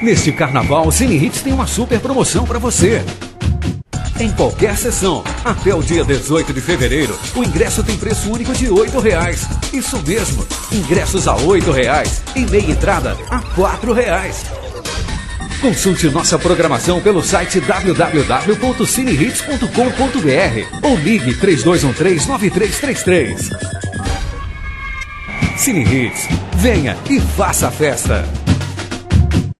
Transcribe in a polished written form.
Neste carnaval, o Cine Hits tem uma super promoção para você. Em qualquer sessão, até o dia 18 de fevereiro, o ingresso tem preço único de R$ 8,00. Isso mesmo, ingressos a R$ 8,00 e meia entrada a R$ 4,00. Consulte nossa programação pelo site www.cinehits.com.br ou ligue 3213-9333. Cine Hits, venha e faça a festa.